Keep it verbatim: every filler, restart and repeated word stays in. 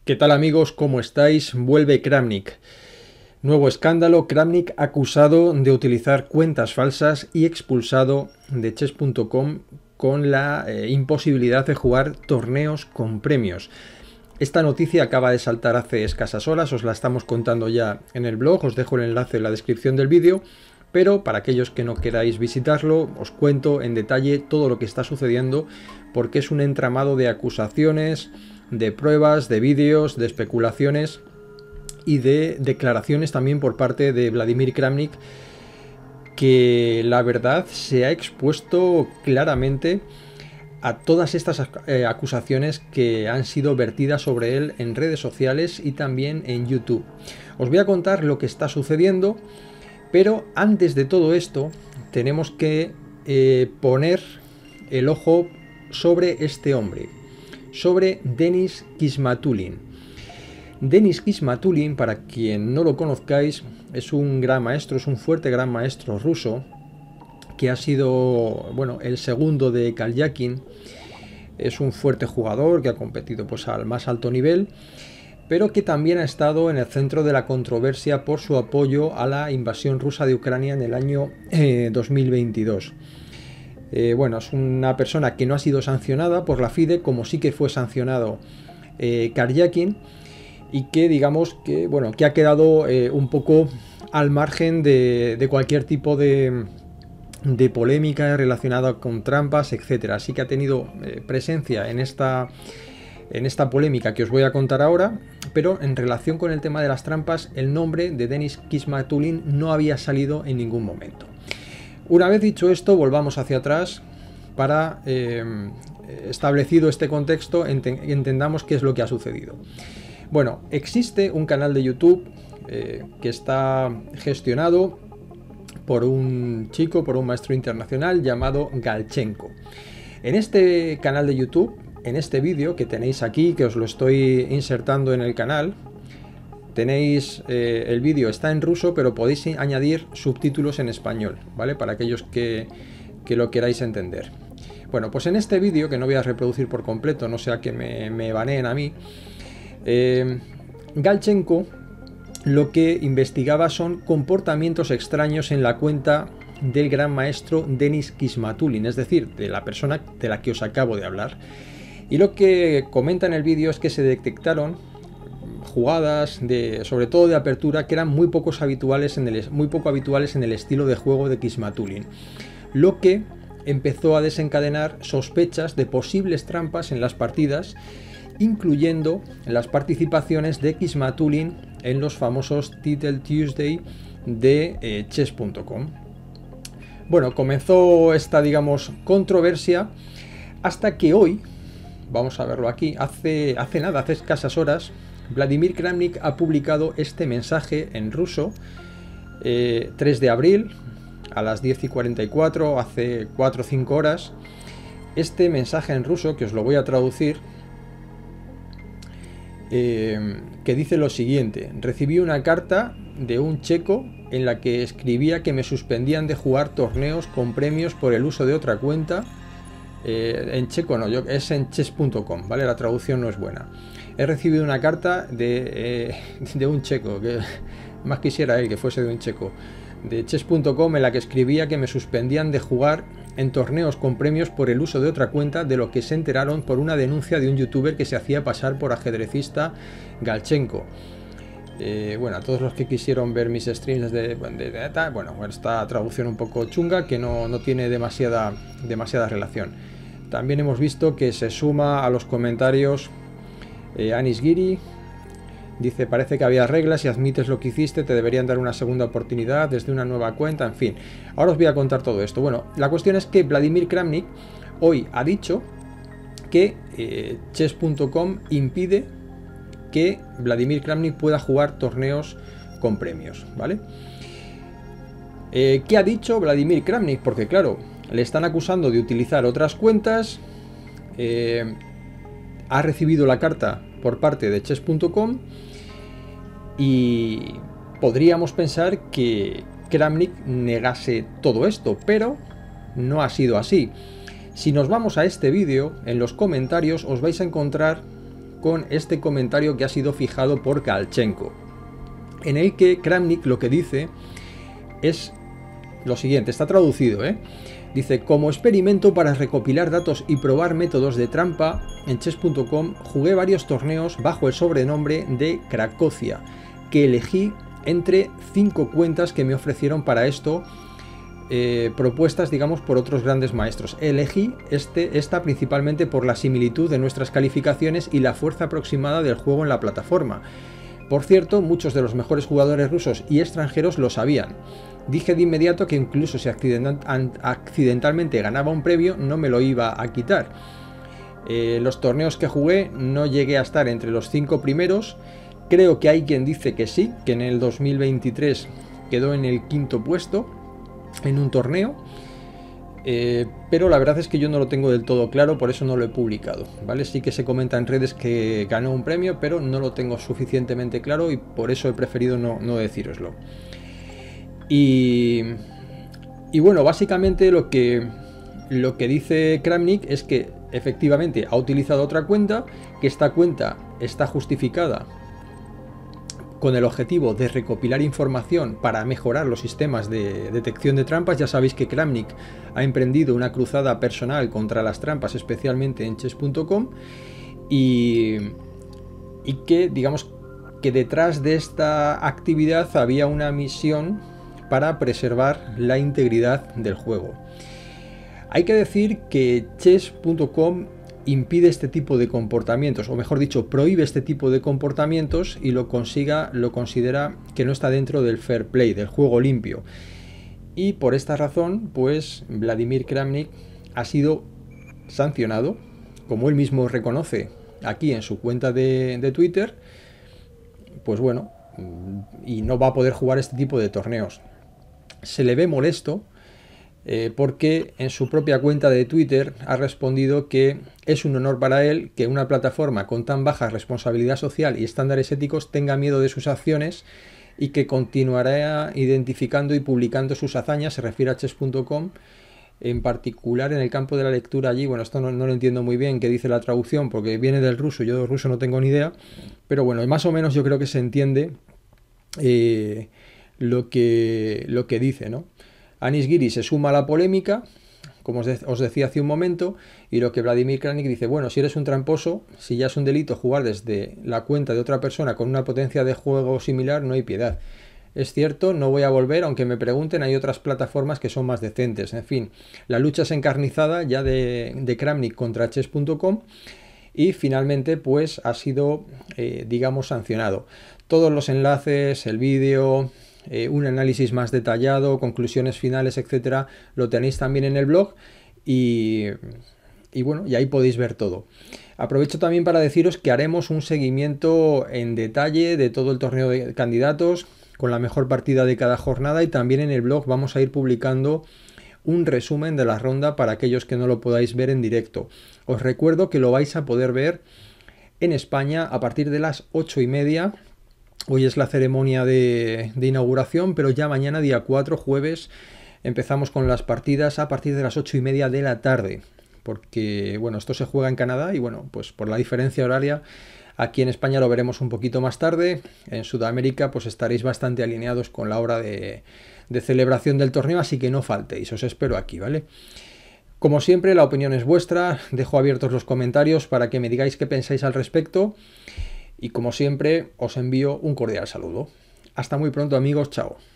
¿Qué tal amigos? ¿Cómo estáis? Vuelve Kramnik. Nuevo escándalo, Kramnik acusado de utilizar cuentas falsas y expulsado de chess punto com con la eh, imposibilidad de jugar torneos con premios. Esta noticia acaba de saltar hace escasas horas, os la estamos contando ya en el blog, os dejo el enlace en la descripción del vídeo, pero para aquellos que no queráis visitarlo, os cuento en detalle todo lo que está sucediendo, porque es un entramado de acusaciones, de pruebas, de vídeos, de especulaciones y de declaraciones también por parte de Vladimir Kramnik, que la verdad se ha expuesto claramente a todas estas eh, acusaciones que han sido vertidas sobre él en redes sociales y también en YouTube. Os voy a contar lo que está sucediendo, pero antes de todo esto tenemos que eh, poner el ojo sobre este hombre, sobre Denis Khismatulin. Denis Khismatulin, para quien no lo conozcáis, es un gran maestro, es un fuerte gran maestro ruso que ha sido, bueno, el segundo de Kalyakin. Es un fuerte jugador que ha competido pues al más alto nivel, pero que también ha estado en el centro de la controversia por su apoyo a la invasión rusa de Ucrania en el año eh, dos mil veintidós. Eh, bueno, es una persona que no ha sido sancionada por la FIDE, como sí que fue sancionado eh, Karyakin, y que digamos que, bueno, que ha quedado eh, un poco al margen de, de cualquier tipo de, de polémica relacionada con trampas, etcétera. Así que ha tenido eh, presencia en esta, en esta polémica que os voy a contar ahora, pero en relación con el tema de las trampas, el nombre de Denis Khismatulin no había salido en ningún momento. Una vez dicho esto, volvamos hacia atrás para, eh, establecido este contexto, ent entendamos qué es lo que ha sucedido. Bueno, existe un canal de YouTube eh, que está gestionado por un chico, por un maestro internacional llamado Galchenko. En este canal de YouTube, en este vídeo que tenéis aquí, que os lo estoy insertando en el canal, tenéis, eh, el vídeo está en ruso, pero podéis añadir subtítulos en español, ¿vale? Para aquellos que, que lo queráis entender. Bueno, pues en este vídeo, que no voy a reproducir por completo, no sea que me, me baneen a mí, eh, Galchenko lo que investigaba son comportamientos extraños en la cuenta del gran maestro Denis Khismatulin, es decir, de la persona de la que os acabo de hablar. Y lo que comenta en el vídeo es que se detectaron jugadas, de, sobre todo de apertura, que eran muy, pocos habituales en el, muy poco habituales en el estilo de juego de Khismatulin, lo que empezó a desencadenar sospechas de posibles trampas en las partidas, incluyendo las participaciones de Khismatulin en los famosos Title Tuesday de eh, chess punto com. Bueno, comenzó esta, digamos, controversia hasta que hoy, vamos a verlo aquí, hace, hace nada, hace escasas horas, Vladimir Kramnik ha publicado este mensaje en ruso, eh, tres de abril, a las diez y cuarenta y cuatro, hace cuatro o cinco horas. Este mensaje en ruso, que os lo voy a traducir, eh, que dice lo siguiente: recibí una carta de un checo en la que escribía que me suspendían de jugar torneos con premios por el uso de otra cuenta. Eh, en checo no, yo, es en chess punto com, ¿vale? La traducción no es buena. He recibido una carta de, eh, de un checo, que más quisiera él que fuese de un checo, de chess punto com, en la que escribía que me suspendían de jugar en torneos con premios por el uso de otra cuenta, de lo que se enteraron por una denuncia de un youtuber que se hacía pasar por ajedrecista Galchenko. Eh, bueno, a todos los que quisieron ver mis streams de, de, de tal, bueno, esta traducción un poco chunga que no, no tiene demasiada, demasiada relación. También hemos visto que se suma a los comentarios eh, Anis Giri. Dice: parece que había reglas, si admites lo que hiciste te deberían dar una segunda oportunidad desde una nueva cuenta, en fin. Ahora os voy a contar todo esto. Bueno, la cuestión es que Vladimir Kramnik hoy ha dicho que eh, chess punto com impide que Vladimir Kramnik pueda jugar torneos con premios, ¿vale? Eh, ¿Qué ha dicho Vladimir Kramnik? Porque claro, le están acusando de utilizar otras cuentas, eh, ha recibido la carta por parte de chess punto com y podríamos pensar que Kramnik negase todo esto, pero no ha sido así. Si nos vamos a este vídeo, en los comentarios os vais a encontrar con este comentario que ha sido fijado por Kalchenko, en el que Kramnik lo que dice es lo siguiente, está traducido, ¿eh? Dice: como experimento para recopilar datos y probar métodos de trampa en chess punto com, jugué varios torneos bajo el sobrenombre de Cracocia, que elegí entre cinco cuentas que me ofrecieron para esto, eh, propuestas, digamos, por otros grandes maestros. Elegí este, esta principalmente por la similitud de nuestras calificaciones y la fuerza aproximada del juego en la plataforma. Por cierto, muchos de los mejores jugadores rusos y extranjeros lo sabían. Dije de inmediato que incluso si accidentalmente ganaba un premio, no me lo iba a quitar. Eh, los torneos que jugué no llegué a estar entre los cinco primeros. Creo que hay quien dice que sí, que en el dos mil veintitrés quedó en el quinto puesto en un torneo. Eh, pero la verdad es que yo no lo tengo del todo claro, por eso no lo he publicado, ¿vale? Sí que se comenta en redes que ganó un premio, pero no lo tengo suficientemente claro y por eso he preferido no, no decíroslo. Y, y bueno, básicamente lo que, lo que dice Kramnik es que efectivamente ha utilizado otra cuenta, que esta cuenta está justificada con el objetivo de recopilar información para mejorar los sistemas de detección de trampas. Ya sabéis que Kramnik ha emprendido una cruzada personal contra las trampas, especialmente en chess punto com, y, y que digamos que detrás de esta actividad había una misión para preservar la integridad del juego. Hay que decir que chess punto com impide este tipo de comportamientos, o mejor dicho, prohíbe este tipo de comportamientos y lo consiga, lo considera que no está dentro del fair play, del juego limpio. Y por esta razón, pues Vladimir Kramnik ha sido sancionado, como él mismo reconoce aquí en su cuenta de, de Twitter, pues bueno, y no va a poder jugar este tipo de torneos. Se le ve molesto eh, porque en su propia cuenta de Twitter ha respondido que es un honor para él que una plataforma con tan baja responsabilidad social y estándares éticos tenga miedo de sus acciones y que continuará identificando y publicando sus hazañas. Se refiere a chess punto com, en particular en el campo de la lectura allí. Bueno, esto no, no lo entiendo muy bien qué dice la traducción porque viene del ruso, yo del ruso no tengo ni idea, pero bueno, más o menos yo creo que se entiende eh, lo que, lo que dice, ¿no? Anish Giri se suma a la polémica, como os, de, os decía hace un momento, y lo que Vladimir Kramnik dice: bueno, si eres un tramposo, si ya es un delito jugar desde la cuenta de otra persona con una potencia de juego similar, no hay piedad. Es cierto, no voy a volver, aunque me pregunten, hay otras plataformas que son más decentes. En fin, la lucha es encarnizada ya de, de Kramnik contra chess punto com y finalmente pues ha sido, eh, digamos, sancionado. Todos los enlaces, el vídeo, eh, un análisis más detallado, conclusiones finales, etcétera, lo tenéis también en el blog y, y bueno, y ahí podéis ver todo. Aprovecho también para deciros que haremos un seguimiento en detalle de todo el torneo de candidatos con la mejor partida de cada jornada, y también en el blog vamos a ir publicando un resumen de la ronda para aquellos que no lo podáis ver en directo. Os recuerdo que lo vais a poder ver en España a partir de las ocho y media. Hoy es la ceremonia de, de inauguración, pero ya mañana, día cuatro, jueves, empezamos con las partidas a partir de las ocho y media de la tarde. Porque, bueno, esto se juega en Canadá y, bueno, pues por la diferencia horaria, aquí en España lo veremos un poquito más tarde. En Sudamérica, pues estaréis bastante alineados con la hora de, de celebración del torneo, así que no faltéis, os espero aquí, ¿vale? Como siempre, la opinión es vuestra, dejo abiertos los comentarios para que me digáis qué pensáis al respecto. Y como siempre, os envío un cordial saludo. Hasta muy pronto, amigos, chao.